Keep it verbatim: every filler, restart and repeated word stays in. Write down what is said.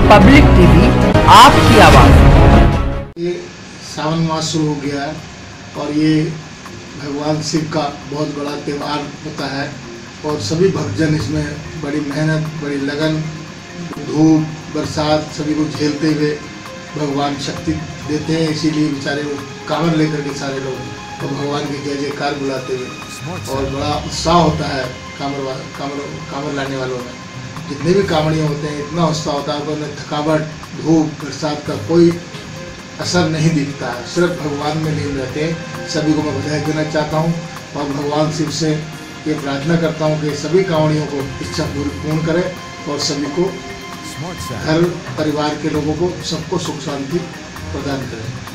Public TV, आपकी आवाज। ये सावन मास शुरू हो गया है और ये भगवान शिव का बहुत बड़ा त्यौहार होता है और सभी भक्तजन इसमें बड़ी मेहनत, बड़ी लगन, धूप, बरसात सभी को झेलते हुए भगवान शक्ति देते हैं। इसीलिए बेचारे वो कांवर लेकर के सारे लोग तो भगवान की जय जयकार बुलाते हुए और बड़ा उत्साह होता है कांवर कांवर कांवर लाने वालों में। जितने भी कांवड़ियाँ होते हैं इतना उत्साह होता है, उन्हें थकावट, धूप, बरसात का कोई असर नहीं दिखता है, सिर्फ भगवान में लीन रहते हैं। सभी को मैं बधाई देना चाहता हूँ और भगवान शिव से ये प्रार्थना करता हूँ कि सभी कांवड़ियों को इच्छा पूरी पूर्ण करें और सभी को घर परिवार के लोगों को सबको सुख शांति प्रदान करें।